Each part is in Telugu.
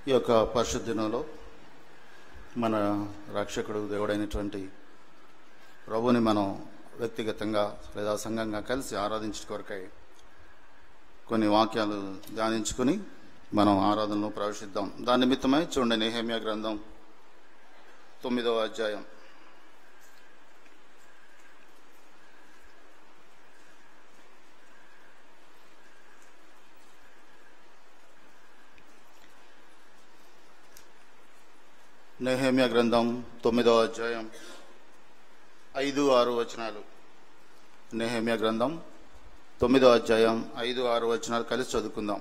ఈ యొక్క పరిశుద్ధ దినంలో మన రక్షకుడు దేవుడైనటువంటి ప్రభుని మనం వ్యక్తిగతంగా లేదా సంఘంగా కలిసి ఆరాధించే కొరకై కొన్ని వాక్యాలు ధ్యానించుకుని మనం ఆరాధనలో ప్రవేశిద్దాం. దాని నిమిత్తమై చూడండి, నెహెమ్యా గ్రంథం 9వ అధ్యాయం. నెహెమ్యా గ్రంథం 9వ అధ్యాయం 5-6 వచనాలు. నెహెమ్యా గ్రంథం 9వ అధ్యాయం 5-6 వచనాలు కలిసి చదువుకుందాం.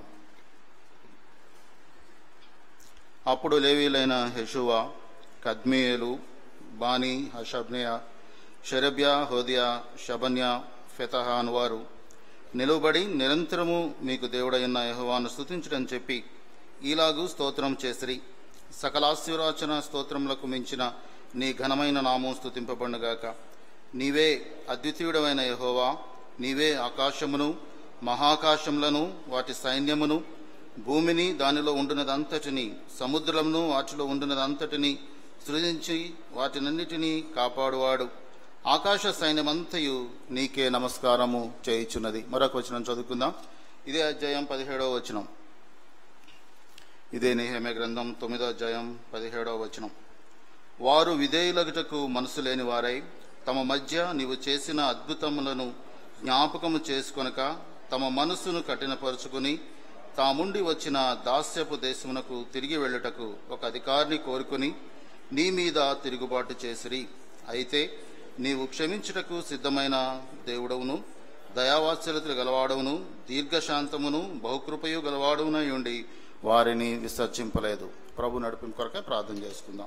అప్పుడు లేవీలైన యెషూవ, కద్మీయేలు, బానీ, హషబ్నియా, షెరెబ్యా, హోదియా, షబన్యా, ఫెతహ అనువారు నిలువబడి నిరంతరము మీకు దేవుడైన యెహోవాను స్తుతించడని చెప్పి ఈలాగు స్తోత్రం చేసిరి. సకలాశీర్వచన స్తోత్రములకు మించిన నీ ఘనమైన నామం స్తుతింపబడుగాక. నీవే అద్వితీయుడమైన యెహోవా, నీవే ఆకాశమును మహాకాశములను వాటి సైన్యమును, భూమిని దానిలో ఉండునదంతటిని, సముద్రమును వాటిలో ఉండునదంతటిని సృజించి వాటినన్నిటినీ కాపాడువాడు. ఆకాశ సైన్యమంతయు నీకే నమస్కారము చేయుచున్నది. మరొక వచనం చదువుకుందాం. ఇదే అధ్యాయం 17వ వచనం. ఇదే నెహెమ్యా గ్రంథం 9వ అధ్యాయం 17వ వచనం. వారు విధేయులగుటకు మనసు లేని వారై తమ మధ్య నీవు చేసిన అద్భుతములను జ్ఞాపకము చేసుకొనక తమ మనస్సును కఠినపరుచుకుని తాముండి వచ్చిన దాస్యపు దేశమునకు తిరిగి వెళ్ళుటకు ఒక అధికారిని కోరుకుని నీ మీద తిరుగుబాటు చేసిరి. అయితే నీవు క్షమించుటకు సిద్ధమైన దేవుడవును, దయావాత్సల్యతలు గలవాడవును, దీర్ఘశాంతమును బహుకృపయు గలవాడవునై ఉండి వారిని విసర్జింపలేదు. ప్రభు నడిపింపు కొరకే ప్రార్థన చేసుకుందాం.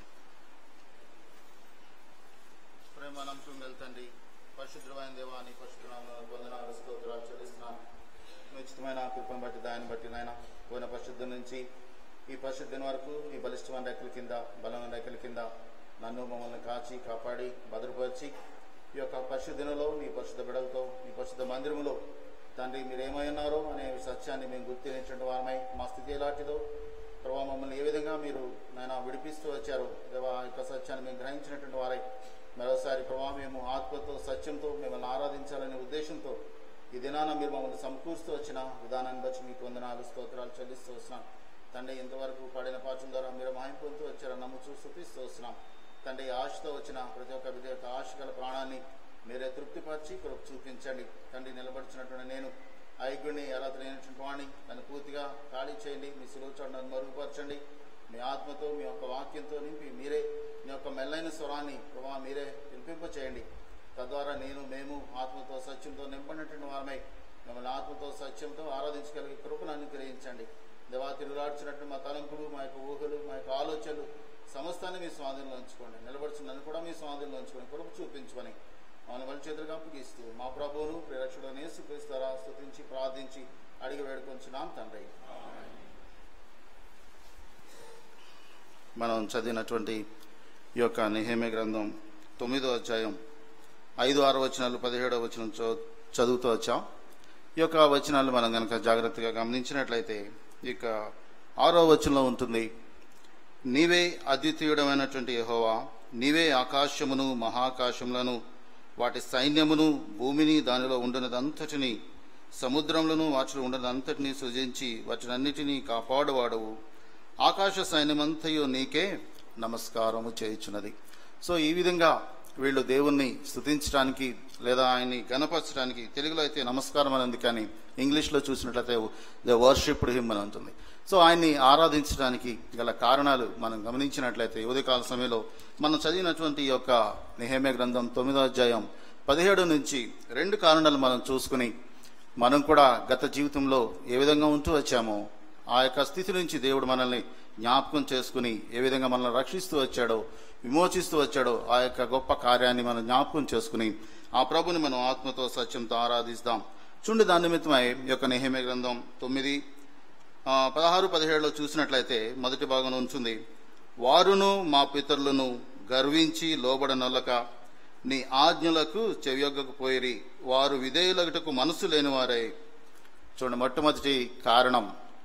ప్రేమానందం వెళ్తండి, పరిశుద్ధమైన దేవాన్ని వందనాలు స్తోత్రాలు చెల్లిస్తున్నాను. ఉచితమైన కృపను బట్టి, దాన్ని బట్టి నాయన పోయిన పరిశుద్ధం నుంచి ఈ పరిశుద్ధం వరకు ఈ బలిష్టమైన రెక్కల కింద, బలమైన రెక్కల కింద నన్ను మమ్మల్ని కాచి కాపాడి భద్రపరిచి ఈ యొక్క పరిశుద్ధంలో నీ పరిశుద్ధ బిడలతో నీ పరిశుద్ధ మందిరములో తండ్రి మీరేమై ఉన్నారో అనే సత్యాన్ని మేము గుర్తించినటువంటి వారమై మా స్థితి ఎలాంటిదో ప్రభావ మమ్మల్ని ఏ విధంగా మీరు నాయన విడిపిస్తూ వచ్చారో దేవా ఆ యొక్క సత్యాన్ని మేము గ్రహించినటువంటి వారై మరోసారి ప్రభావ మేము ఆత్మతో సత్యంతో మిమ్మల్ని ఆరాధించాలనే ఉద్దేశంతో ఈ దినాన మీరు మమ్మల్ని సమకూరుస్తూ వచ్చిన విధానాన్ని బట్టి మీకు వందనాలు స్తోత్రాలు చెల్లిస్తూ వస్తున్నాం తండ్రి. ఇంతవరకు పాడిన పాఠం ద్వారా మీరు మహిమ పొందుతూ వచ్చారని నమ్ముచూ స్తుతిస్తూ వస్తున్నాం తండ్రి. ఆశతో వచ్చిన ప్రతి ఒక్క విద్య యొక్క ఆశ గల ప్రాణాన్ని మీరే తృప్తిపరిచి కృప చూపించండి తండ్రి. నిలబడుచున్నటువంటి నేను ఐగుణ్ణి అర్హతలైనటువంటి వాణ్ణి నన్ను పూర్తిగా ఖాళీ చేయండి. మీ సులువుచోటను మరుగుపరచండి. మీ ఆత్మతో మీ యొక్క వాక్యంతో నింపి మీరే మీ యొక్క మెల్లైన స్వరాన్ని ప్రభావ మీరే వినిపింపచేయండి. తద్వారా మేము ఆత్మతో సత్యంతో నింపడినటువంటి వారమై మిమ్మల్ని ఆత్మతో సత్యంతో ఆరాధించగలిగే కృపను అనుగ్రహించండి. దేవా తిరుగులాడుచున్నట్టు మా తలంపులు, మా యొక్క ఊహలు, మా యొక్క ఆలోచనలు సమస్తాన్ని మీ స్వాధీనంలో ఉంచుకోండి. నిలబడుచున్నను కూడా మీ స్వాధీనంలో ఉంచుకొని కృప చూపించుకొని మన వల్ల చేతులుగా అప్పగిస్తూ మా ప్రభువును ప్రియరక్షకుడైన యేసుక్రీస్తు ద్వారా స్తుతించి ప్రార్థించి అడిగి వేడుకొంచున్నాం తండ్రి. మనం చదివినటువంటి ఈ యొక్క నెహెమ్యా గ్రంథం 9వ అధ్యాయం 5-6 వచనాలు 17వ వచనం చదువుతూ వచ్చాం. ఈ యొక్క వచనాలు మనం కనుక జాగ్రత్తగా గమనించినట్లయితే ఇక 6వ వచనంలో ఉంటుంది, నీవే అద్వితీయుడమైనటువంటి యెహోవా, నీవే ఆకాశమును మహాకాశములను వాటి సైన్యమును, భూమిని దానిలో ఉండునదంతటిని, సముద్రములను వాటిలో ఉండునదంతటిని సృజించి వాటినన్నిటినీ కాపాడువాడవు. ఆకాశ సైన్యమంతయు నీకే నమస్కారము చేయుచున్నది. సో ఈ విధంగా వీళ్ళు దేవుణ్ణి స్తుతించడానికి లేదా ఆయన్ని గణపరచడానికి, తెలుగులో అయితే నమస్కారం అని ఉంది కానీ ఇంగ్లీష్లో చూసినట్లయితే ద వర్షిప్ హిమ్ అని ఉంటుంది. సో ఆయన్ని ఆరాధించడానికి గల కారణాలు మనం గమనించినట్లయితే ఉదయకాల సమయంలో మనం చదివినటువంటి ఈ యొక్క నెహెమ్యా గ్రంథం 9వ అధ్యాయం 17 నుంచి 2 కారణాలు మనం చూసుకుని మనం కూడా గత జీవితంలో ఏ విధంగా ఉంటూ వచ్చామో ఆ యొక్క స్థితి నుంచి దేవుడు మనల్ని జ్ఞాపకం చేసుకుని ఏ విధంగా మనల్ని రక్షిస్తూ వచ్చాడో, విమోచిస్తూ వచ్చాడో ఆ యొక్క గొప్ప కార్యాన్ని మనం జ్ఞాపకం చేసుకుని ఆ ప్రభుని మనం ఆత్మతో సత్యంతో ఆరాధిస్తాం. చూడండి, దాని నిమిత్తమై ఈ యొక్క నెహెమ్యా గ్రంథం 9, 16, 17లో చూసినట్లయితే మొదటి భాగంలో ఉంటుంది, వారును మా పితరులను గర్వించి లోబడనొల్లక నీ ఆజ్ఞలకు చెవియొగ్గకపోయిరి, వారు విధేయులగుటకు మనసు లేనివారై. చూడండి, మొట్టమొదటి కారణం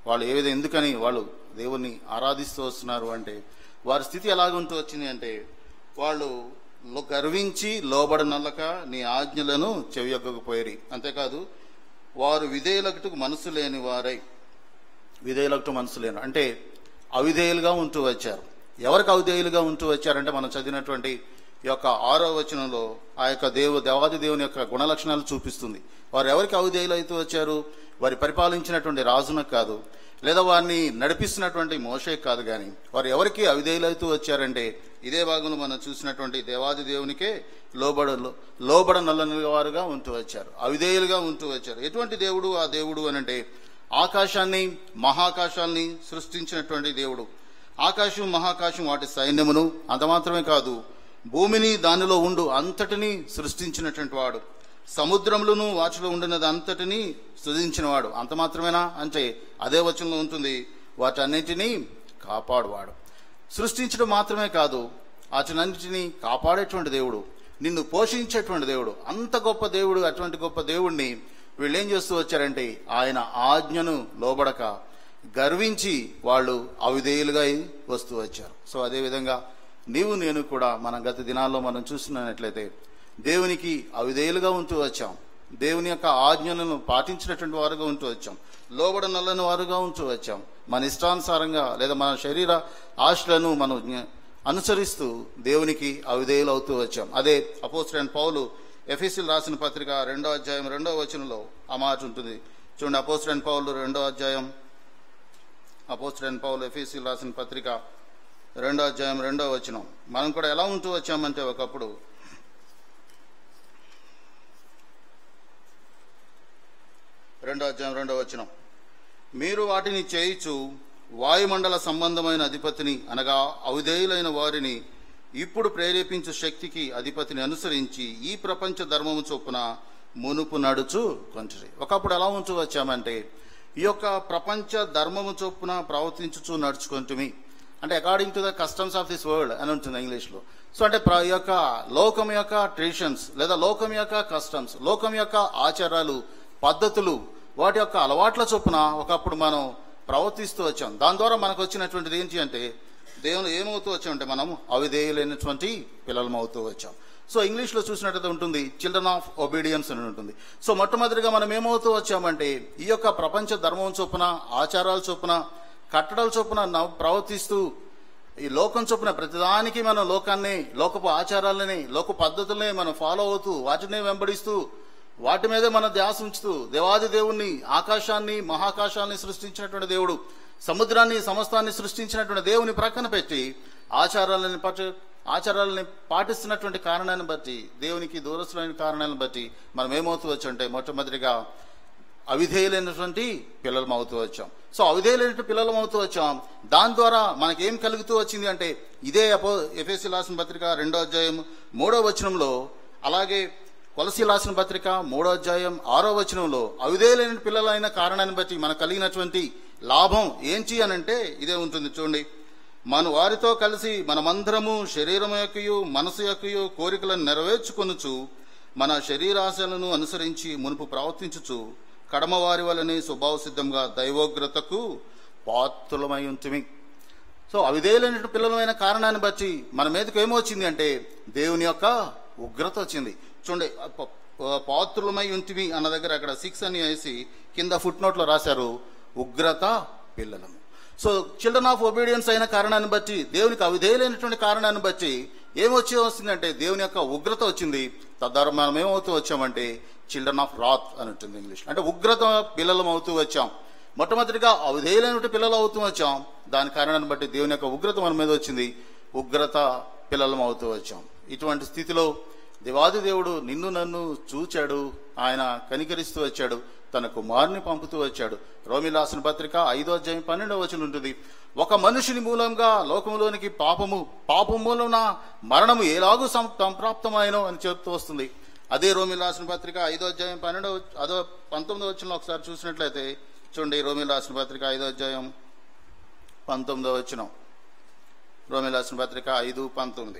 వాళ్ళు ఏ విధంగా ఎందుకని వాళ్ళు దేవుణ్ణి ఆరాధిస్తూ వస్తున్నారు అంటే వారి స్థితి ఎలాగుంటూ వచ్చింది అంటే వాళ్ళు గర్వించి లోబడనల్లక నీ ఆజ్ఞలను చెవియొగ్గకపోయిరి. అంతేకాదు వారు విధేయులకుటకు మనసు లేని వారై, విధేయులకుట మనసు లేని అంటే అవిధేయులుగా ఉంటూ వచ్చారు. ఎవరికి అవిధేయులుగా ఉంటూ వచ్చారంటే మనం చదివినటువంటి ఈ యొక్క 6వ వచనంలో ఆ యొక్క దేవాది దేవుని యొక్క గుణలక్షణాలు చూపిస్తుంది. వారు ఎవరికి అవిధేయులు అవుతూ వచ్చారు? వారి పరిపాలించినటువంటి రాజునకు కాదు, లేదా వారిని నడిపిస్తున్నటువంటి మోషేకి కాదు, కానీ వారు ఎవరికి అవిధేయులు అవుతూ వచ్చారంటే ఇదే భాగంలో మనం చూసినటువంటి దేవాది దేవునికే లోబడనల్లని వారుగా ఉంటూ వచ్చారు, అవిధేయులుగా ఉంటూ వచ్చారు. ఎటువంటి దేవుడు ఆ దేవుడు అని అంటే ఆకాశాన్ని మహాకాశాన్ని సృష్టించినటువంటి దేవుడు. ఆకాశం మహాకాశం వాటి సైన్యమును, అంత మాత్రమే కాదు భూమిని దానిలో ఉండు అంతటినీ సృష్టించినటువంటి వాడు. సముద్రములను వాటిలో ఉండినది అంతటినీ సృజించినవాడు. అంత మాత్రమేనా అంటే అదే వచనంలో ఉంటుంది, వాటన్నింటినీ కాపాడువాడు. సృష్టించడం మాత్రమే కాదు, వాటినన్నింటినీ కాపాడేటువంటి దేవుడు, నిన్ను పోషించేటువంటి దేవుడు. అంత గొప్ప దేవుడు. అటువంటి గొప్ప దేవుడిని వీళ్ళు ఏం చేస్తూ వచ్చారంటే ఆయన ఆజ్ఞను లోబడక గర్వించి వాళ్ళు అవిధేయులుగా వస్తూ వచ్చారు. సో అదేవిధంగా నీవు నేను కూడా మన గత దినాల్లో మనం చూస్తున్నట్లయితే దేవునికి అవిధేయులుగా ఉంటూ వచ్చాం, దేవుని యొక్క ఆజ్ఞలను పాటించినటువంటి వారుగా ఉంటూ వచ్చాం, లోబడనల్లని వారుగా ఉంటూ వచ్చాం. మన ఇష్టానుసారంగా లేదా మన శరీర ఆశలను మనం అనుసరిస్తూ దేవునికి అవిధేయులు అవుతూ వచ్చాం. అదే అపోస్తలుడైన పౌలు ఎఫెసీయులకు రాసిన పత్రిక 2వ అధ్యాయం 2వ వచనంలో ఆ మాట ఉంటుంది. చూడండి, అపోస్తలుడైన పౌలు 2వ అధ్యాయం, అపోస్తలుడైన పౌలు ఎఫెసీయులకు రాసిన పత్రిక 2వ అధ్యాయం 2వ వచనం. మనం కూడా ఎలా ఉంటూ వచ్చామంటే ఒకప్పుడు 2వ అధ్యాయం 2వ వచనం, మీరు వాటిని చేయిచు వాయుమండల సంబంధమైన అధిపతిని అనగా అవిధేయులైన వారిని ఇప్పుడు ప్రేరేపించు శక్తికి అధిపతిని అనుసరించి ఈ ప్రపంచ ధర్మము చొప్పున మునుపు నడుచు కొంచెం. ఒకప్పుడు ఎలా ఉంటూ వచ్చామంటే ఈ యొక్క ప్రపంచ ధర్మము చొప్పున ప్రవర్తించుచు నడుచుకుంటుమి అంటే according to the customs of this world అని ఉంటుంది ఇంగ్లీష్లో. సో అంటే ఈ యొక్క లోకం యొక్క ట్రెడిషన్స్ లేదా లోకం యొక్క కస్టమ్స్, లోకం యొక్క ఆచారాలు, పద్ధతులు, వాటి యొక్క అలవాట్ల చొప్పున ఒకప్పుడు మనం ప్రవర్తిస్తూ వచ్చాం. దాని ద్వారా మనకు వచ్చినటువంటిది ఏంటి అంటే దేవుని ఏమవుతూ వచ్చామంటే మనం అవిధేయులైనటువంటి పిల్లలం అవుతూ వచ్చాం. సో ఇంగ్లీష్లో చూసినట్టు ఉంటుంది చిల్డ్రన్ ఆఫ్ ఒబీడియన్స్ అని ఉంటుంది. సో మొట్టమొదటిగా మనం ఏమవుతూ వచ్చామంటే ఈ యొక్క ప్రపంచ ధర్మం చొప్పున, ఆచారాల చొప్పున, కట్టడాల చొప్పున ప్రవర్తిస్తూ ఈ లోకం చొప్పున ప్రతిదానికి మనం లోకాన్ని, లోకపు ఆచారాలని, లోక పద్ధతుల్ని మనం ఫాలో అవుతూ వాటినే వెంబడిస్తూ వాటి మీదే మన ధ్యాస ఉంచుతూ దేవాది దేవుణ్ణి, ఆకాశాన్ని మహాకాశాన్ని సృష్టించినటువంటి దేవుడు, సముద్రాన్ని సమస్తాన్ని సృష్టించినటువంటి దేవుని ప్రక్కన పెట్టి ఆచారాలని పాటిస్తున్నటువంటి కారణాన్ని బట్టి, దేవునికి దూరస్తులైన కారణాలను బట్టి మనం ఏమవుతూ వచ్చంటే మొట్టమొదటిగా అవిధేయులైనటువంటి పిల్లలం అవుతూ వచ్చాం. సో అవిధేయులైన పిల్లలం అవుతూ వచ్చాం. దాని ద్వారా మనకేం కలుగుతూ వచ్చింది అంటే ఇదే ఎఫెసీయులకు రాసిన పత్రిక 2వ అధ్యాయం 3వ వచనంలో, అలాగే కొలసీయులకు రాసిన పత్రిక 3వ అధ్యాయం 6వ వచనంలో అవిధేయులైన పిల్లలైన కారణాన్ని బట్టి మనకు కలిగినటువంటి లాభం ఏంటి అని అంటే ఇదే ఉంటుంది. చూడండి, మన వారితో కలిసి మనమందరము శరీరం యొక్కయు మనసు యొక్కయు కోరికలను నెరవేర్చుకొనుచు మన శరీరాశలను అనుసరించి మునుపు ప్రవర్తించుచు కడమవారి వలనే స్వభావ సిద్ధంగా దైవోగ్రతకు పాత్రులమై ఉంటిమి. సో అవిధేయులైన పిల్లలమైన కారణాన్ని బట్టి మన మీదకి ఏమొచ్చింది అంటే దేవుని యొక్క ఉగ్రత వచ్చింది. చూడండి, పాత్రులమై ఉంటిమి అన్న దగ్గర అక్కడ 6 అని వేసి కింద ఫుట్ నోట్లో రాశారు ఉగ్రత పిల్లలము. సో చిల్డ్రన్ ఆఫ్ ఒబీడియన్స్ అయిన కారణాన్ని బట్టి, దేవునికి అవిధేయులైనటువంటి కారణాన్ని బట్టి వస్తుందంటే దేవుని యొక్క ఉగ్రత వచ్చింది. తద్వారా మనం ఏమవుతూ వచ్చామంటే చిల్డ్రన్ ఆఫ్ రాత్ అని ఉంటుంది ఇంగ్లీష్. అంటే ఉగ్రత పిల్లలం అవుతూ వచ్చాం. మొట్టమొదటిగా అవిధేయులైనటువంటి పిల్లలు అవుతూ వచ్చాం. దాని కారణాన్ని బట్టి దేవుని యొక్క ఉగ్రత మన మీద వచ్చింది. ఉగ్రత పిల్లలం అవుతూ వచ్చాం. ఇటువంటి స్థితిలో దేవాది దేవుడు నిన్ను నన్ను చూచాడు. ఆయన కనికరిస్తూ వచ్చాడు, తన కుమారుని పంపుతూ వచ్చాడు. రోమీయులకు రాసిన పత్రిక 5వ అధ్యాయం 12వ వచనం ఉంటుంది, ఒక మనుషుని మూలంగా లోకంలోనికి పాపం మూలన మరణము ఎలాగూ సంప్రాప్తమైనో అని చెప్తూ వస్తుంది. అదే రోమీయులకు రాసిన పత్రిక 5వ అధ్యాయం 19వ వచనంలో ఒకసారి చూసినట్లయితే చూడండి, రోమీయులకు రాసిన పత్రిక 5వ అధ్యాయం 19వ వచనం. రోమీయులకు రాసిన పత్రిక 5:19,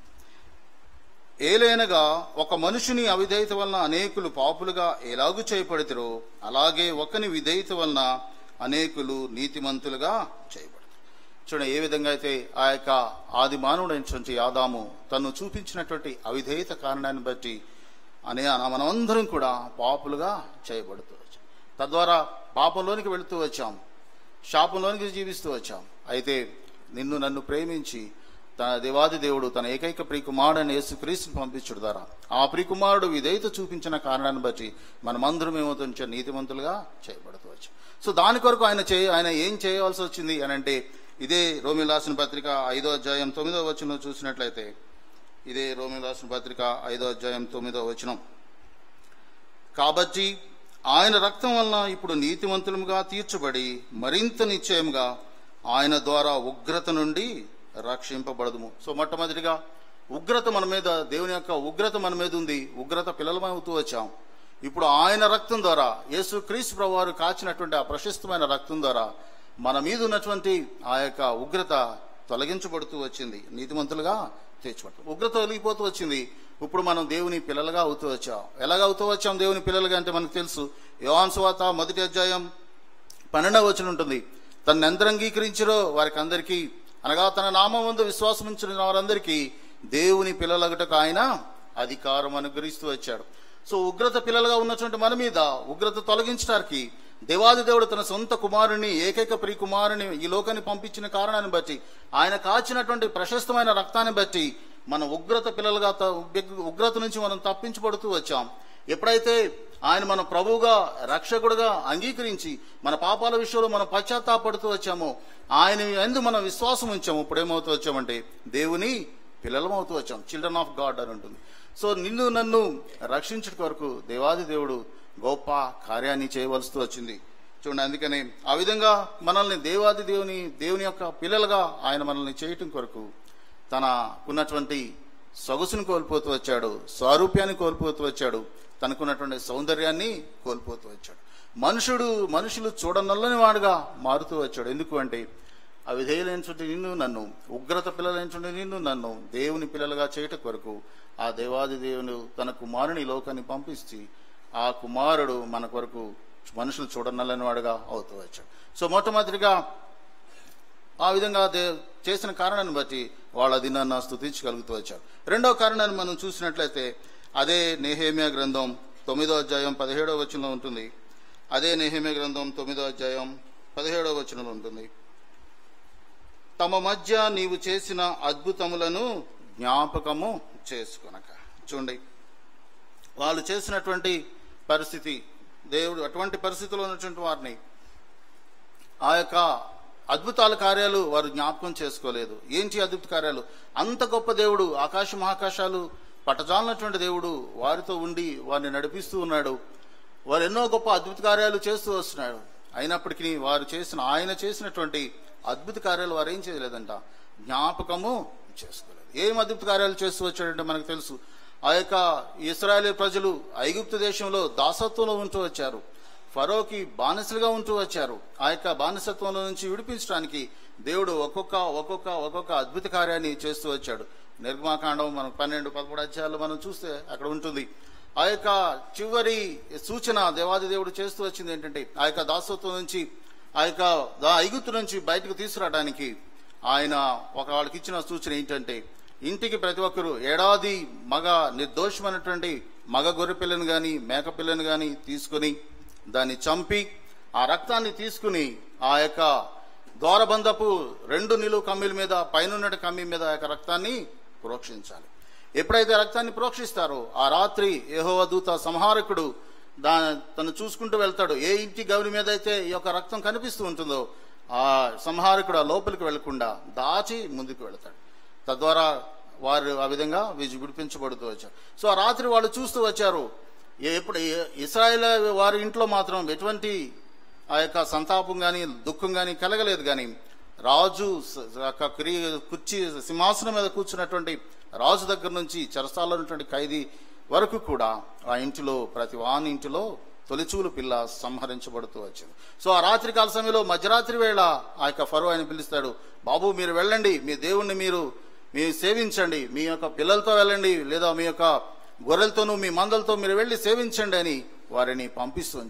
ఏలైనగా ఒక మనుషుని అవిధేయత వలన అనేకులు పాపులుగా ఎలాగూ చేయబడితిరో అలాగే ఒకని విధేయత వలన అనేకులు నీతిమంతులుగా చేయబడతారు. చూడండి ఏ విధంగా అయితే ఆ యొక్క ఆది మానవుడైనటువంటి ఆదాము తను చూపించినటువంటి అవిధేయత కారణాన్ని బట్టి మనమందరం కూడా పాపులుగా చేయబడుతూ వచ్చాం. తద్వారా పాపంలోనికి వెళుతూ వచ్చాం, శాపంలోనికి జీవిస్తూ వచ్చాం. అయితే నిన్ను నన్ను ప్రేమించి తన దేవాది దేవుడు తన ఏకైక ప్రియకుమారుడైన యేసుక్రీస్తుని పంపించడం ద్వారా ఆ ప్రియకుమారుడు విధేయత చూపించిన కారణాన్ని బట్టి మనమందరం ఏమవుతుంటే నీతిమంతులుగా చేయబడుతూ వచ్చాం. సో దాని కొరకు ఆయన ఏం చేయవలసి వచ్చింది అని అంటే, ఇదే రోమీయులకు రాసిన పత్రిక 5వ అధ్యాయం 9వ వచనం చూసినట్లయితే, ఇదే రోమీయులకు రాసిన పత్రిక 5వ అధ్యాయం 9వ వచనం, కాబట్టి ఆయన రక్తం వలన ఇప్పుడు నీతిమంతులుగా తీర్చబడి మరింత నిశ్చయముగా ఆయన ద్వారా ఉగ్రత నుండి రక్షింపబడదుము. సో మొట్టమొదటిగా ఉగ్రత మన మీద, దేవుని యొక్క ఉగ్రత మన మీద ఉంది. ఉగ్రత పిల్లలమవుతూ వచ్చాం. ఇప్పుడు ఆయన రక్తం ద్వారా, యేసు క్రీస్తు ప్రభువారు కాచినటువంటి ఆ ప్రశస్తమైన రక్తం ద్వారా మన మీద ఉన్నటువంటి ఆ యొక్క ఉగ్రత తొలగించబడుతూ వచ్చింది, నీతిమంతులుగా తీర్చబడుతుంది. ఉగ్రత తొలగిపోతూ వచ్చింది. ఇప్పుడు మనం దేవుని పిల్లలుగా అవుతూ వచ్చాం. ఎలాగ అవుతూ వచ్చాం దేవుని పిల్లలుగా అంటే మనకు తెలుసు. యోహాను సువార్త 1వ అధ్యాయం 12వ వచనం ఉంటుంది, తనను ఎంత అంగీకరించారో వారికి అందరికీ, అనగా తన నామమందు విశ్వాసం ఉంచిన వారందరికీ దేవుని పిల్లలగటకు ఆయన అధికారం అనుగ్రహిస్తూ వచ్చాడు. సో ఉగ్రత పిల్లలుగా ఉన్నటువంటి మన మీద ఉగ్రత తొలగించడానికి దేవాది దేవుడు తన సొంత కుమారుని, ఏకైక ప్రియ కుమారుని ఈ లోకాన్ని పంపించిన కారణాన్ని బట్టి, ఆయన కాచినటువంటి ప్రశస్తమైన రక్తాన్ని బట్టి మన ఉగ్రత పిల్లలుగా, ఉగ్రత నుంచి మనం తప్పించబడుతూ వచ్చాం. ఎప్పుడైతే ఆయన మన ప్రభువుగా రక్షకుడుగా అంగీకరించి మన పాపాల విషయంలో మనం పశ్చాత్తాపడుతూ వచ్చామో, ఆయన యందు మనం విశ్వాసం ఉంచాము, ఇప్పుడు ఏమవుతూ వచ్చామంటే దేవుని పిల్లలమవుతూ వచ్చాం, చిల్డ్రన్ ఆఫ్ గాడ్ అని ఉంటుంది. సో నిన్ను నన్ను రక్షించడం కొరకు దేవాది దేవుడు గొప్ప కార్యాన్ని చేయవలసి వచ్చింది. చూడండి, అందుకని ఆ విధంగా మనల్ని దేవుని యొక్క పిల్లలుగా ఆయన మనల్ని చేయటం కొరకు తనకున్నటువంటి సొగసును కోల్పోతూ వచ్చాడు, స్వారూప్యాన్ని కోల్పోతూ వచ్చాడు, తనకున్నటువంటి సౌందర్యాన్ని కోల్పోతూ వచ్చాడు. మనుషులు చూడనల్లని వాడుగా మారుతూ వచ్చాడు. ఎందుకు అంటే అవిధేయులైనటువంటి నిన్ను నన్ను, ఉగ్రత పిల్లలైనటువంటి నిన్ను నన్ను దేవుని పిల్లలుగా చేయటం కొరకు ఆ దేవాది దేవుడు తన కుమారుని లోకాన్ని పంపించి ఆ కుమారుడు మన కొరకు మనుషులు చూడనల్లని వాడుగా అవుతూ వచ్చాడు. సో మొట్టమొదటిగా ఆ విధంగా చేసిన కారణాన్ని బట్టి వాళ్ళ దినాన్ని స్తుతించగలుగుతూ వచ్చారు. రెండవ కారణాన్ని మనం చూసినట్లయితే అదే నెహెమ్యా గ్రంథం 9వ అధ్యాయం 17వ వచనంలో ఉంటుంది. అదే నెహెమ్యా గ్రంథం 9వ అధ్యాయం 17వ వచనంలో ఉంటుంది, తమ మధ్య నీవు చేసిన అద్భుతములను జ్ఞాపకము చేసుకొనక. చూడండి, వాళ్ళు చేసినటువంటి పరిస్థితి, దేవుడు అటువంటి పరిస్థితిలో ఉన్నటువంటి వారిని ఆ యొక్క అద్భుతాల కార్యాలు వారు జ్ఞాపకం చేసుకోలేదు. ఏంటి అద్భుత కార్యాలు? అంత గొప్ప దేవుడు, ఆకాశ మహాకాశాలు పట్టజాలనటువంటి దేవుడు వారితో ఉండి వారిని నడిపిస్తూ ఉన్నాడు. వారు ఎన్నో గొప్ప అద్భుత కార్యాలు చేస్తూ వస్తున్నాడు. అయినప్పటికీ ఆయన చేసినటువంటి అద్భుత కార్యాలు వారు ఏం చేయలేదంట, జ్ఞాపకము చేసుకోలేదు. ఏం అద్భుత కార్యాలు చేస్తూ వచ్చాడంటే మనకు తెలుసు. ఆ యొక్క ఇశ్రాయేలు ప్రజలు ఐగుప్తు దేశంలో దాసత్వంలో ఉంటూ వచ్చారు, ఫరోకి బానిసలుగా ఉంటూ వచ్చారు. ఆ యొక్క బానిసత్వంలో నుంచి విడిపించడానికి దేవుడు ఒక్కొక్క అద్భుత కార్యాన్ని చేస్తూ వచ్చాడు. నిర్గమాకాండం మనం 12-13 అధ్యాయాలు మనం చూస్తే అక్కడ ఉంటుంది. ఆ యొక్క చివరి సూచన దేవాది దేవుడు చేస్తూ వచ్చింది ఏంటంటే, ఆ యొక్క దాసత్వం నుంచి, ఆ యొక్క ఐగుప్తు నుంచి బయటకు తీసుకురావడానికి ఆయన వాళ్ళకి ఇచ్చిన సూచన ఏంటంటే, ఇంటికి ప్రతి ఒక్కరు ఏడాది నిర్దోషమైనటువంటి మగ గొర్రె పిల్లను గాని మేక పిల్లను గాని తీసుకుని దాన్ని చంపి ఆ రక్తాన్ని తీసుకుని ఆ యొక్క ద్వారబంధపు 2 నిలువు కమ్మీల మీద, పైన కమ్మీ మీద ఆ యొక్క రక్తాన్ని ప్రోక్షించాలి. ఎప్పుడైతే రక్తాన్ని ప్రోక్షిస్తారో ఆ రాత్రి యెహోవా దూత సంహారకుడు తను చూసుకుంటూ వెళ్తాడు. ఏ ఇంటి గౌరి మీద అయితే ఈ యొక్క రక్తం కనిపిస్తూ ఉంటుందో ఆ సంహారకుడు ఆ లోపలికి వెళ్లకుండా దాచి ముందుకు వెళ్తాడు. తద్వారా వారు ఆ విధంగా విడిపించబడుతూ వచ్చారు. సో ఆ రాత్రి వాళ్ళు చూస్తూ వచ్చారు. ఎప్పుడు ఇశ్రాయేల్ వారి ఇంట్లో మాత్రం ఎటువంటి ఆ యొక్క సంతాపం కానీ దుఃఖం కానీ కలగలేదు. కానీ రాజు కుర్చీ సింహాసనం మీద కూర్చున్నటువంటి రాజు దగ్గర నుంచి చెరసాలలో ఉన్నటువంటి ఖైదీ వరకు కూడా ఆ ఇంటిలో ప్రతి వాని ఇంటిలో తొలిచూలు పిల్ల సంహరించబడుతూ వచ్చింది. సో ఆ రాత్రి కాల సమయంలో మధ్యరాత్రి వేళ ఆ యొక్క ఫరో ఆయన పిలుస్తాడు, బాబు మీరు వెళ్ళండి, మీ దేవుణ్ణి మీరు సేవించండి, మీ యొక్క పిల్లలతో వెళ్ళండి, లేదా మీ యొక్క గొర్రెలతోనూ మీ మందలతో మీరు వెళ్ళి సేవించండి అని వారిని పంపిస్తూ ఉంచాడు.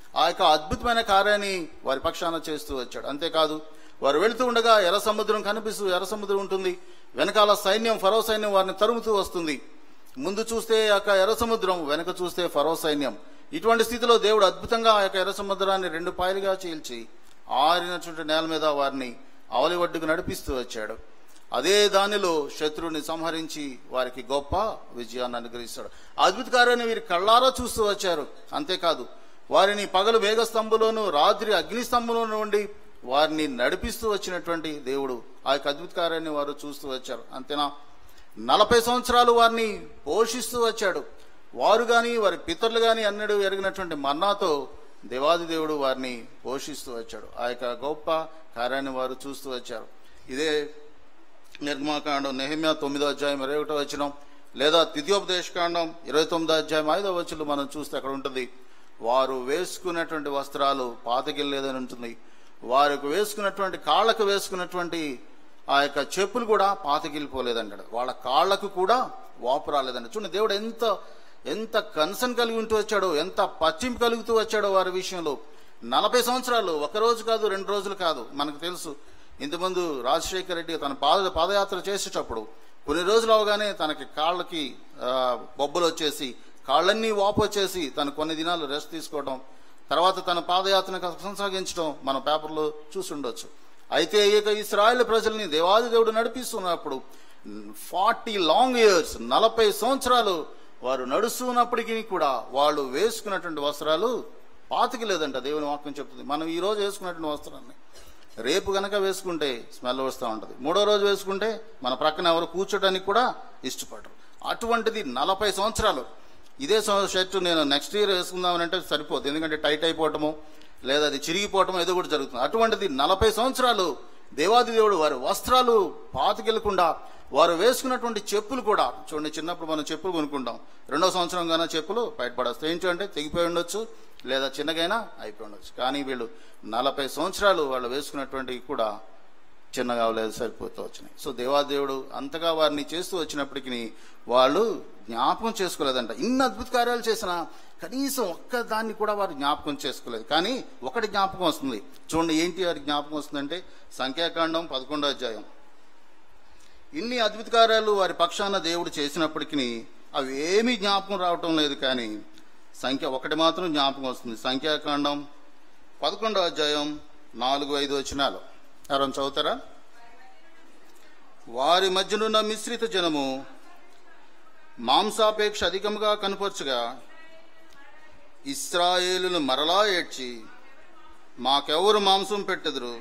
ఆ యొక్క అద్భుతమైన కార్యాన్ని వారి పక్షాన చేస్తూ వచ్చాడు. అంతేకాదు వారు వెళుతూ ఉండగా ఎర్ర సముద్రం కనిపిస్తూ, ఎర్ర సముద్రం ఉంటుంది, వెనకాల సైన్యం, ఫరో సైన్యం వారిని తరుముతూ వస్తుంది. ముందు చూస్తే ఆ యొక్క ఎర్ర సముద్రం, వెనక చూస్తే ఫరో సైన్యం. ఇటువంటి స్థితిలో దేవుడు అద్భుతంగా ఆ యొక్క ఎర్ర సముద్రాన్ని 2 పాయలుగా చీల్చి ఆరినటువంటి నేల మీద వారిని అవలి ఒడ్డుకు నడిపిస్తూ వచ్చాడు. అదే దానిలో శత్రువుని సంహరించి వారికి గొప్ప విజయాన్ని అనుగ్రహిస్తాడు. అద్భుత కార్యాన్ని వీరి కళ్ళారా చూస్తూ వచ్చారు. అంతేకాదు వారిని పగలు మేఘస్తంభంలోను, రాత్రి అగ్నిస్తంభంలోను ఉండి వారిని నడిపిస్తూ వచ్చినటువంటి దేవుడు ఆ యొక్క అద్భుత కార్యాన్ని వారు చూస్తూ వచ్చారు. అంతేనా, 40 సంవత్సరాలు వారిని పోషిస్తూ వచ్చాడు. వారు గాని వారి పితరులు గాని అన్నడు ఎరిగినటువంటి మన్నాతో దేవాది దేవుడు వారిని పోషిస్తూ వచ్చాడు. ఆ యొక్క గొప్ప కార్యాన్ని వారు చూస్తూ వచ్చారు. ఇదే నిర్గమాకాండం నెహెమ్యా 9వ అధ్యాయం 21వ వచనం, లేదా ద్వితీయోపదేశకాండం 29వ అధ్యాయం 5వ వచనం మనం చూస్తే అక్కడ ఉంటుంది, వారు వేసుకున్నటువంటి వస్త్రాలు పాతగిల్లేదని ఉంటుంది. వారికి వేసుకున్నటువంటి కాళ్లకు వేసుకున్నటువంటి ఆ యొక్క చెప్పులు కూడా పాతగిలిపోలేదంటాడు. వాళ్ళ కాళ్లకు కూడా వాపు రాలేదండి. చూడండి, దేవుడు ఎంత కన్సర్న్ కలిగి ఉంటూ వచ్చాడో, ఎంత పట్టింపు కలుగుతూ వచ్చాడో వారి విషయంలో. 40 సంవత్సరాలు, 1 రోజు కాదు, 2 రోజులు కాదు. మనకు తెలుసు, ఇంతకుముందు రాజశేఖర రెడ్డి తన పాదయాత్ర చేసేటప్పుడు కొన్ని రోజులు అవగానే తనకి కాళ్ళకి బొబ్బలు వచ్చేసి, కాళ్ళన్నీ వాపు వచ్చేసి తను కొన్ని దినాలు రెస్ట్ తీసుకోవడం, తర్వాత తన పాదయాత్రను కొనసాగించడం మనం పేపర్లో చూసి ఉండొచ్చు. అయితే ఇక ఇశ్రాయేలు ప్రజల్ని దేవాది దేవుడు నడిపిస్తున్నప్పుడు 40 లాంగ్ ఇయర్స్, 40 సంవత్సరాలు వారు నడుస్తున్నప్పటికీ కూడా వాళ్ళు వేసుకున్నటువంటి వస్త్రాలు పాతికి లేదంట. దేవుని వాక్యం చెప్తుంది. మనం ఈ రోజు వేసుకున్నటువంటి వస్త్రాన్ని రేపు గనక వేసుకుంటే స్మెల్ వస్తూ ఉంటుంది. 3వ రోజు వేసుకుంటే మన ప్రక్కన ఎవరు కూర్చోడానికి కూడా ఇష్టపడరు. అటువంటిది 40 సంవత్సరాలు ఇదే షర్టు నేను నెక్స్ట్ ఇయర్ వేసుకుందామని అంటే సరిపోదు, ఎందుకంటే టైట్ అయిపోవటము లేదా అది చిరిగిపోవటం ఏదో కూడా జరుగుతుంది. అటువంటిది 40 సంవత్సరాలు దేవాది దేవుడు వారి వస్త్రాలు పాతికెళ్లకుండా, వారు వేసుకున్నటువంటి చెప్పులు కూడా చూడండి, చిన్నప్పుడు మనం చెప్పులు కొనుక్కుంటాం, 2వ సంవత్సరం గానే చెప్పులు బయటపడేస్తాయి. ఏంటంటే తెగిపోయి ఉండొచ్చు లేదా చిన్నగైనా అయిపోయి ఉండొచ్చు. కానీ వీళ్ళు 40 సంవత్సరాలు వాళ్ళు వేసుకున్నటువంటివి కూడా చిన్నగా లేదు, సరిపోతూ వచ్చినాయి. సో దేవాదేవుడు అంతగా వారిని చేస్తూ వచ్చినప్పటికీ వాళ్ళు జ్ఞాపకం చేసుకోలేదంట. ఇన్ని అద్భుత కార్యాలు చేసినా కనీసం ఒక్కదాన్ని కూడా వారు జ్ఞాపకం చేసుకోలేదు. కానీ ఒకటి జ్ఞాపకం వస్తుంది. చూడండి, ఏంటి వారికి జ్ఞాపకం వస్తుందంటే సంఖ్యాకాండం 11వ అధ్యాయం. ఇన్ని అద్భుత కార్యాలు వారి పక్షాన దేవుడు చేసినప్పటికీ అవి ఏమీ జ్ఞాపకం రావటం లేదు. కానీ సంఖ్య ఒకటి మాత్రం జ్ఞాపకం వస్తుంది. సంఖ్యాకాండం 11వ అధ్యాయం 4-5 వచనాలు ఎవరైనా చదువుతారా? వారి మధ్యనున్న మిశ్రిత జనము మాంసాపేక్ష అధికముగా కనపరచుగా ఇశ్రాయేలును మరలా ఏడ్చి, మాకెవరు మాంసం పెట్టెదరు?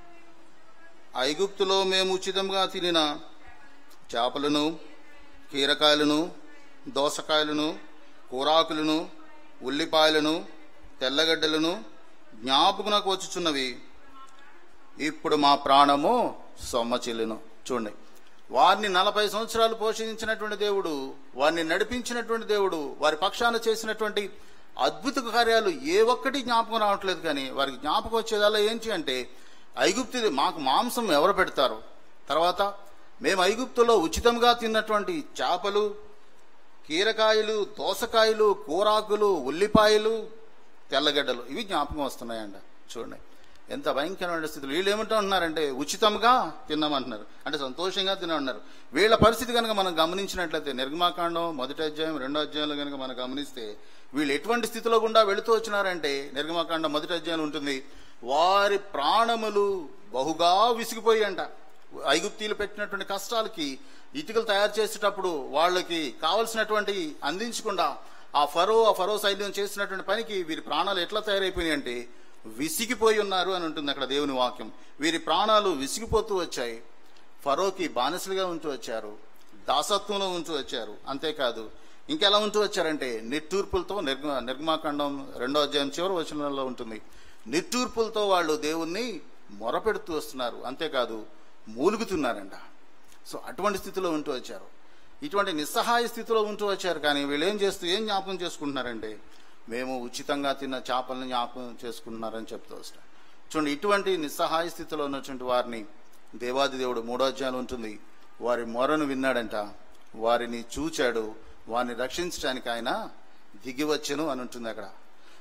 ఐగుప్తులో మేము ఉచితంగా తినిన చేపలను, కీరకాయలను, దోసకాయలను, కూరాకులను, ఉల్లిపాయలను, తెల్లగడ్డలను జ్ఞాపకునకు వచ్చుచున్నవి. ఇప్పుడు మా ప్రాణము సొమ్మచిల్లును. చూడండి, వారిని 40 సంవత్సరాలు పోషించినటువంటి దేవుడు, వారిని నడిపించినటువంటి దేవుడు, వారి పక్షాన చేసినటువంటి అద్భుత కార్యాలు ఏ ఒక్కటి జ్ఞాపకం రావట్లేదు. కానీ వారికి జ్ఞాపకం వచ్చేదల్లా ఏంటి అంటే, ఐగుప్తుది మాకు మాంసం ఎవరు పెడతారు? తర్వాత మేము ఐగుప్తులో ఉచితంగా తిన్నటువంటి చేపలు, కీరకాయలు, దోసకాయలు, కూరాకులు, ఉల్లిపాయలు, తెల్లగడ్డలు, ఇవి జ్ఞాపకం వస్తున్నాయండి. చూడండి ఎంత భయంకరమైన స్థితిలో. వీళ్ళు ఏమంటున్నారంటే ఉచితంగా తిన్నామంటున్నారు, అంటే సంతోషంగా తినమన్నారు. వీళ్ళ పరిస్థితి కనుక మనం గమనించినట్లయితే నిర్గమాకాండం 1వ అధ్యాయం 2వ అధ్యాయంలో కనుక మనం గమనిస్తే వీళ్ళు ఎటువంటి స్థితిలో గుండా వెళుతూ వచ్చినారంటే, నిర్గమాకాండం 1వ అధ్యాయం ఉంటుంది, వారి ప్రాణములు బహుగా విసిగిపోయి అంట. ఐగుప్తీలు పెట్టినటువంటి కష్టాలకి, ఇటుకలు తయారు చేసేటప్పుడు వాళ్ళకి కావలసినటువంటి అందించకుండా ఆ ఫరో సైన్యం చేసినటువంటి పనికి వీరి ప్రాణాలు ఎట్లా తయారైపోయినాయి అంటే విసిగిపోయి ఉన్నారు అని ఉంటుంది అక్కడ దేవుని వాక్యం. వీరి ప్రాణాలు విసిగిపోతూ వచ్చాయి. ఫరోకి బానిసలుగా ఉంటూ వచ్చారు, దాసత్వంలో ఉంటూ వచ్చారు. అంతేకాదు ఇంకెలా ఉంటూ వచ్చారంటే నిట్టూర్పులతో, నిర్గమాకాండం 2వ అధ్యాయం చివరి వచనంలో ఉంటుంది, నిట్టూర్పులతో వాళ్ళు దేవుణ్ణి మొరపెడుతూ వస్తున్నారు. అంతేకాదు మూలుగుతున్నారంట. సో అటువంటి స్థితిలో ఉంటూ వచ్చారు, ఇటువంటి నిస్సహాయ స్థితిలో ఉంటూ వచ్చారు. కానీ వీళ్ళు ఏం జ్ఞాపకం చేసుకుంటున్నారంటే, మేము ఉచితంగా తిన్న చేపలను జ్ఞాపకం చేసుకుంటున్నారని చెప్తూ వస్తారు. చూడండి, ఇటువంటి నిస్సహాయ స్థితిలో ఉన్నటువంటి వారిని దేవాది దేవుడు 3వ అధ్యాయం ఉంటుంది, వారి మొరను విన్నాడంట, వారిని చూచాడు, వారిని రక్షించడానికి ఆయన దిగివచ్చెను అని ఉంటుంది అక్కడ.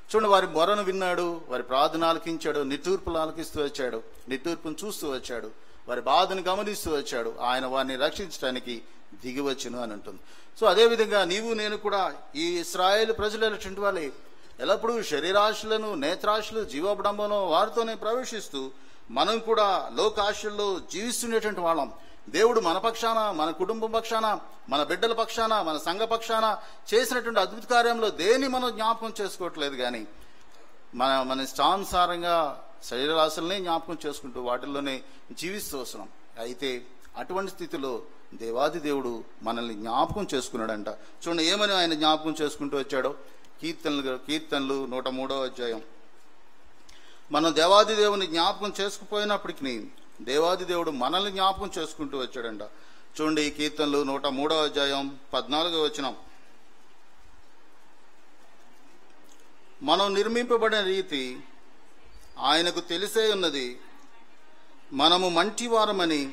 చూడండి, వారి మొరను విన్నాడు, వారి ప్రార్థన ఆలకించాడు, నిట్టూర్పులు ఆలకిస్తూ వచ్చాడు, నిట్టూర్పును చూస్తూ వచ్చాడు, వారి బాధను గమనిస్తూ వచ్చాడు. ఆయన వారిని రక్షించడానికి దిగివచ్చును అని ఉంటుంది. సో అదేవిధంగా నీవు నేను కూడా ఈ ఇశ్రాయేలు ప్రజలైనటువంటి వాళ్ళే ఎల్లప్పుడూ శరీరాశలను, నేత్రాశలు, జీవోపడంబను వారితోనే ప్రవేశిస్తూ మనం కూడా లోకాశల్లో జీవిస్తుండేటువంటి వాళ్ళం. దేవుడు మన పక్షాన, మన కుటుంబం పక్షాన, మన బిడ్డల పక్షాన, మన సంఘ పక్షాన చేసినటువంటి అద్భుత కార్యంలో దేన్ని మనం జ్ఞాపకం చేసుకోవట్లేదు, కానీ మన ఇష్టానుసారంగా శరీరాశల్ని జ్ఞాపకం చేసుకుంటూ వాటిల్లోనే జీవిస్తూ వస్తున్నాం. అయితే అటువంటి స్థితిలో దేవాది దేవుడు మనల్ని జ్ఞాపకం చేసుకున్నాడంట. చూడండి ఏమని ఆయన జ్ఞాపకం చేసుకుంటూ వచ్చాడో. కీర్తనలు 103వ అధ్యాయం. మనం దేవాది దేవుని జ్ఞాపకం చేసుకుపోయినప్పటికీ దేవాది దేవుడు మనల్ని జ్ఞాపకం చేసుకుంటూ వచ్చాడంట. చూడండి కీర్తనలు 103వ అధ్యాయం 14వ వచనం. మనం నిర్మింపబడిన రీతి ఆయనకు తెలిసే ఉన్నది, మనము మంటివారమని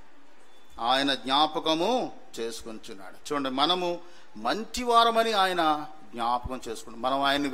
ఆయన జ్ఞాపకము చేసుకుంటున్నాడు. చూడండి, మనము మంటివారమని ఆయన జ్ఞాపకం చేసుకుంటాం. మనం ఆయన్ని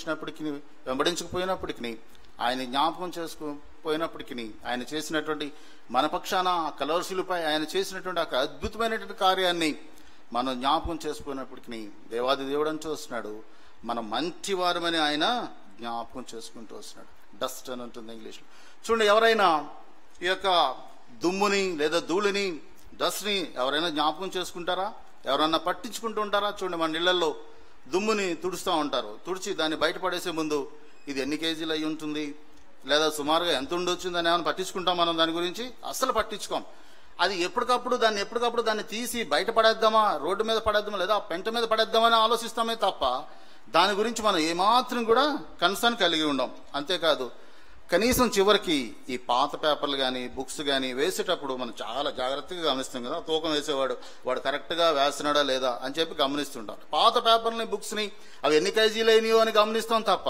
వెంబడించకపోయినప్పటికీ, ఆయన జ్ఞాపకం చేసుకోపోయినప్పటికీ, ఆయన చేసినటువంటి మన పక్షాన కలవరశిలపై ఆయన చేసినటువంటి ఒక అద్భుతమైనటువంటి కార్యాన్ని మనం జ్ఞాపకం చేసుకున్నప్పటికీ దేవాది దేవుడు అని చూస్తున్నాడు, మనం మంటివారమని ఆయన జ్ఞాపకం చేసుకుంటూ వస్తున్నాడు. డస్ట్ అని ఉంటుంది ఇంగ్లీష్లో. చూడండి, ఎవరైనా ఈ యొక్క దుమ్ముని లేదా ధూళిని, డస్ట్ని ఎవరైనా జ్ఞాపకం చేసుకుంటారా? ఎవరైనా పట్టించుకుంటూ ఉంటారా? చూడండి, మన ఇళ్లలో దుమ్ముని తుడుస్తూ ఉంటారు. తుడిచి దాన్ని బయటపడేసే ముందు ఇది ఎన్ని కేజీలు అయి ఉంటుంది, లేదా సుమారుగా ఎంత ఉండొచ్చిందని ఏమైనా పట్టించుకుంటాం మనం? దాని గురించి అస్సలు పట్టించుకోం. అది ఎప్పటికప్పుడు దాన్ని తీసి బయట పడేద్దామా, రోడ్డు మీద పడేద్దామా, లేదా పెంట మీద పడేద్దామని ఆలోచిస్తామే తప్ప దాని గురించి మనం ఏమాత్రం కూడా కన్సర్న్ కలిగి ఉండం. అంతేకాదు, కనీసం చివరికి ఈ పాత పేపర్లు కానీ బుక్స్ కానీ వేసేటప్పుడు మనం చాలా జాగ్రత్తగా గమనిస్తాం కదా. తూకం వేసేవాడు వాడు కరెక్ట్గా వేస్తున్నాడా లేదా అని చెప్పి గమనిస్తుంటాం. పాత పేపర్లని, బుక్స్ని అవి ఎన్ని కేజీలు అయినాయో అని గమనిస్తాం తప్ప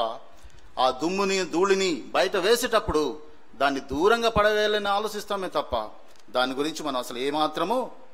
ఆ దుమ్ముని, ధూళిని బయట వేసేటప్పుడు దాన్ని దూరంగా పడవేయాలని ఆలోచిస్తామే తప్ప దాని గురించి మనం అసలు ఏమాత్రము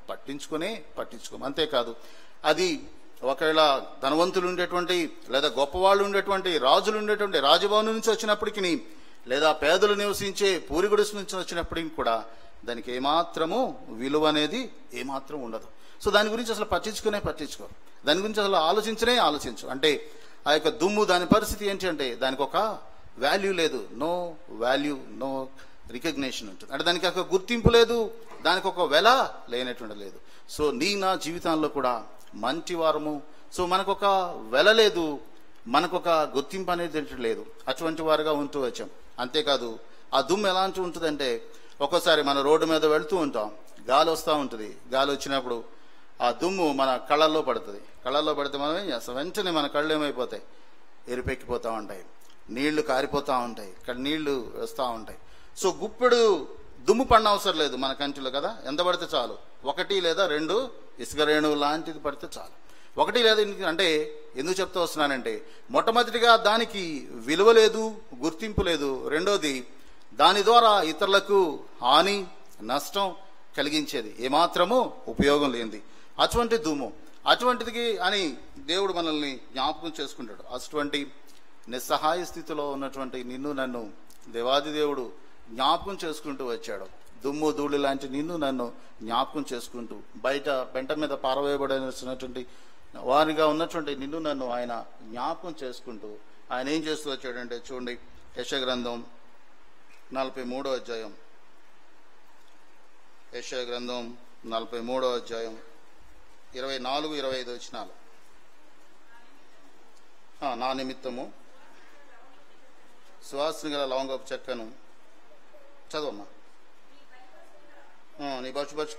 పట్టించుకోం. అంతేకాదు, అది ఒకవేళ ధనవంతులు ఉండేటువంటి లేదా గొప్పవాళ్ళు ఉండేటువంటి రాజులు ఉండేటువంటి రాజభవనం నుంచి వచ్చినప్పటికీ, లేదా పేదలు నివసించే పూరిగుడిస్ నుంచి వచ్చినప్పటికీ కూడా దానికి ఏమాత్రము విలువ అనేది ఏమాత్రం ఉండదు. సో దాని గురించి అసలు పట్టించుకోరు. దాని గురించి అసలు ఆలోచించు. అంటే ఆ యొక్క దుమ్ము, దాని పరిస్థితి ఏంటి అంటే దానికి ఒక వాల్యూ లేదు. నో వాల్యూ, నో రికగ్నేషన్ ఉంటుంది. అంటే దానికి ఒక గుర్తింపు లేదు, దానికి ఒక వెల లేనటువంటి లేదు. సో నా జీవితాల్లో కూడా మంచివారము. సో మనకొక వెల లేదు, మనకొక గుర్తింపు అనేది లేదు. అటువంటి వారుగా ఉంటూ వచ్చాం. అంతేకాదు, ఆ దుమ్ము ఎలాంటి ఉంటుందంటే ఒక్కోసారి మన రోడ్డు మీద వెళుతూ ఉంటాం, గాలి వస్తూ ఉంటుంది. గాలి వచ్చినప్పుడు ఆ దుమ్ము మన కళ్ళల్లో పడుతుంది. కళ్ళల్లో పడితే మనం ఏం చేస్తాం? వెంటనే మన కళ్ళు ఏమైపోతాయి? ఎరిపెక్కిపోతూ ఉంటాయి, నీళ్లు కారిపోతూ ఉంటాయి, నీళ్లు వస్తూ ఉంటాయి. సో గుప్పెడు దుమ్ము పడిన అవసరం లేదు మన కంటిలో కదా. ఎంత పడితే చాలు, 1 లేదా 2 ఇసుక రేణువు లాంటిది పడితే చాలు. 1 లేదా, అంటే ఎందుకు చెప్తూ వస్తున్నానంటే మొట్టమొదటిగా దానికి విలువ లేదు, గుర్తింపు లేదు. రెండోది, దాని ద్వారా ఇతరులకు హాని, నష్టం కలిగించేది, ఏమాత్రము ఉపయోగం లేనిది అటువంటి దుమ్ము. అటువంటిది అని దేవుడు మనల్ని జ్ఞాపకం చేసుకుంటాడు. అటువంటి నిస్సహాయ స్థితిలో ఉన్నటువంటి నిన్ను నన్ను దేవాది దేవుడు జ్ఞాపకం చేసుకుంటూ వచ్చాడు. దుమ్ము ధూళి లాంటి నిన్ను నన్ను జ్ఞాపకం చేసుకుంటూ, బయట పెంట మీద పారవేయబడినటువంటి వారిగా ఉన్నటువంటి నిన్ను నన్ను ఆయన జ్ఞాపకం చేసుకుంటూ ఆయన ఏం చేస్తూ వచ్చాడంటే, చూడండి యెషయా గ్రంథం 43వ అధ్యాయం. యెషయా గ్రంథం 43వ అధ్యాయం 24, 25 వచనాలు. నా నిమిత్తము సువాసన గల లవంగపు చెక్కను చదవమ్మా. నీ బచ్చు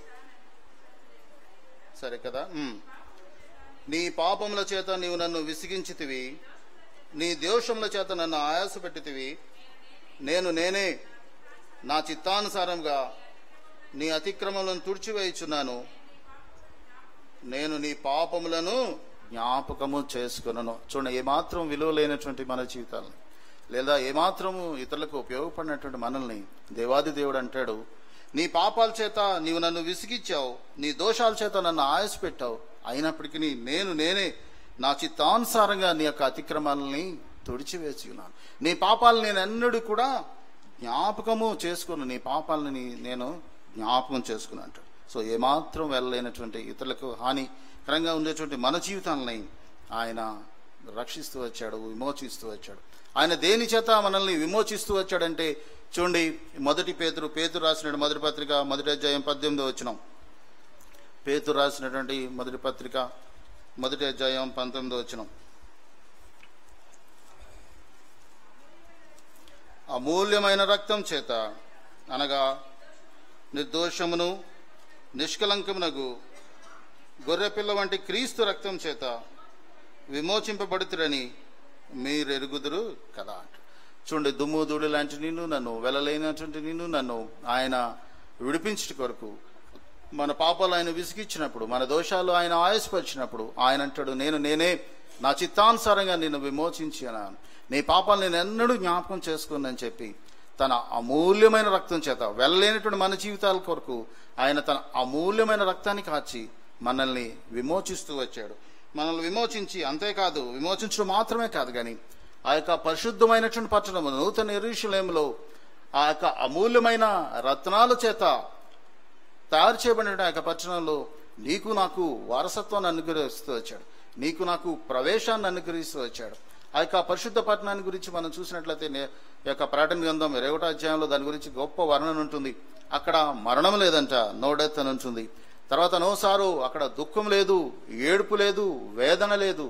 సరే కదా. నీ పాపముల చేత నీవు నన్ను విసిగించితివి, నీ దోషముల చేత నన్ను ఆయాస పెట్టితివి. నేనే నా చిత్తానుసారంగా నీ అతిక్రమములను తుడిచివేయుచున్నాను. నేను నీ పాపములను జ్ఞాపకము చేసుకున్నాను. చూడండి, ఏమాత్రం విలువ లేనటువంటి మన జీవితాలను, లేదా ఏమాత్రము ఇతరులకు ఉపయోగపడినటువంటి మనల్ని దేవాది దేవుడు అంటాడు, నీ పాపాల చేత నీవు నన్ను విసిగించావు, నీ దోషాల చేత నన్ను ఆయాస పెట్టావు. అయినప్పటికీ నేనే నా చిత్తానుసారంగా నీ యొక్క అతిక్రమాలని తుడిచివేసి ఉన్నాను. నీ పాపాలను నేను ఎన్నడూ కూడా జ్ఞాపకము చేసుకుని, నీ పాపాలని నేను జ్ఞాపకం చేసుకుని అంటాడు. సో ఏమాత్రం వెళ్ళలేనటువంటి ఇతరులకు హానికరంగా ఉండేటువంటి మన జీవితాలని ఆయన రక్షిస్తూ వచ్చాడు, విమోచిస్తూ వచ్చాడు. ఆయన దేని చేత మనల్ని విమోచిస్తూ వచ్చాడంటే చూడండి, పేతురు రాసిన మొదటి పత్రిక 1వ అధ్యాయం 18వ వచనం. పేతురు రాసినటువంటి మొదటి పత్రిక 1వ అధ్యాయం 19వ వచనం. అమూల్యమైన రక్తం చేత అనగా నిర్దోషమును నిష్కలంకమునగు గొర్రెపిల్ల వంటి క్రీస్తు రక్తం చేత విమోచింపబడుతురని మీరు ఎరుగుదురు కదా. చూడండి, దుమ్ము ధూళి లాంటి నిన్ను, నన్ను వెళ్ళలేనటువంటి నిన్ను, నన్ను ఆయన విడిపించట కొరకు, మన పాపాలు ఆయన విసిగిచ్చినప్పుడు, మన దోషాలు ఆయన ఆయాసపరిచినప్పుడు ఆయన అంటాడు, నేనే నా చిత్తానుసారంగా నిన్ను విమోచించి అన్నాను, నీ పాపాలు నేను ఎన్నడూ జ్ఞాపకం చేసుకున్నానని చెప్పి తన అమూల్యమైన రక్తం చేత వెళ్ళలేనటువంటి మన జీవితాల కొరకు ఆయన తన అమూల్యమైన రక్తాన్ని కాచి మనల్ని విమోచిస్తూ వచ్చాడు. మనల్ని విమోచించి, అంతేకాదు విమోచించడం మాత్రమే కాదు కానీ ఆ యొక్క పరిశుద్ధమైనటువంటి పట్టణము నూతన యెరూషలేములో ఆ యొక్క అమూల్యమైన రత్నాల చేత తయారు చేయబడిన ఆ యొక్క పట్టణంలో నీకు నాకు వారసత్వాన్ని అనుగ్రహిస్తూ వచ్చాడు, నీకు నాకు ప్రవేశాన్ని అనుగ్రహిస్తూ వచ్చాడు. ఆ యొక్క పరిశుద్ధ పట్టణాన్ని గురించి మనం చూసినట్లయితే ఈ యొక్క ప్రకటన గ్రంథం 21వ అధ్యాయంలో దాని గురించి గొప్ప వర్ణన ఉంటుంది. అక్కడ మరణం లేదంట, నో డెత్ అని ఉంటుంది. తర్వాత నో సారో, అక్కడ దుఃఖం లేదు, ఏడుపు లేదు, వేదన లేదు.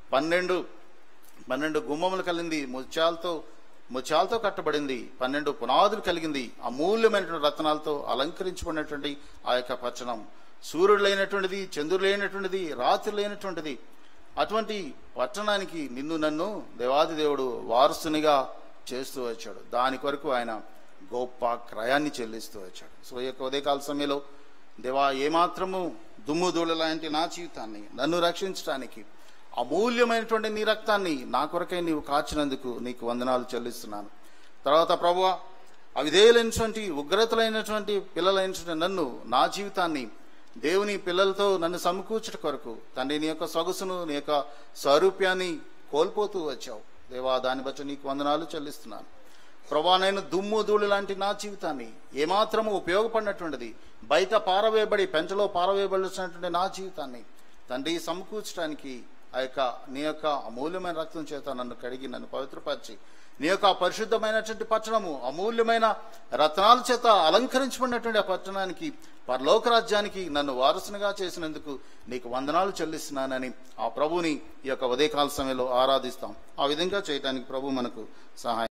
12 గుమ్మములు కలిగింది, ముత్యాలతో కట్టబడింది, 12 పునాదులు కలిగింది, అమూల్యమైనటువంటి రత్నాలతో అలంకరించబడినటువంటి ఆ యొక్క పట్టణం. సూర్యుడు లేనటువంటిది, చంద్రుడు లేనటువంటిది, రాత్రి లేనటువంటిది. అటువంటి పట్టణానికి నిన్ను నన్ను దేవాది దేవుడు వారసునిగా చేస్తూ వచ్చాడు. దాని కొరకు ఆయన గొప్ప క్రయాన్ని చెల్లిస్తూ వచ్చాడు. సో ఈ యొక్క ఉదయకాల సమయంలో దేవా, ఏమాత్రము దుమ్ము ధూళి లాంటి నా జీవితాన్ని నన్ను రక్షించడానికి అమూల్యమైనటువంటి నీ రక్తాన్ని నా కొరకై నీవు కాచినందుకు నీకు వందనాలు చెల్లిస్తున్నాను. తర్వాత ప్రభువా, అవిధేయులైనటువంటి ఉగ్రతలైనటువంటి పిల్లలైనటువంటి నన్ను, నా జీవితాన్ని దేవుని పిల్లలతో నన్ను సమకూర్చట కొరకు తండ్రి నీ యొక్క సొగసును, నీ యొక్క స్వరూప్యాన్ని కోల్పోతూ వచ్చావు దేవా. దాన్ని బట్టి నీకు వందనాలు చెల్లిస్తున్నాను ప్రభా. నేను దుమ్ము ధూళి లాంటి నా జీవితాన్ని, ఏమాత్రము ఉపయోగపడినటువంటిది, బయట పారవేయబడి పెంటలో పారవేయబడినటువంటి నా జీవితాన్ని తండ్రి సమకూర్చడానికి ఆ యొక్క నీ యొక్క అమూల్యమైన రక్తం చేత నన్ను కడిగి నన్ను పవిత్రపరిచి నీ యొక్క పరిశుద్ధమైనటువంటి పట్టణము, అమూల్యమైన రత్నాల చేత అలంకరించబడినటువంటి ఆ పట్టణానికి, పరలోక రాజ్యానికి నన్ను వారసునిగా చేసినందుకు నీకు వందనాలు చెల్లిస్తున్నానని ఆ ప్రభుని ఈ యొక్క ఉదయకాల సమయంలో ఆరాధిస్తాం. ఆ విధంగా చేయడానికి ప్రభు మనకు సహాయం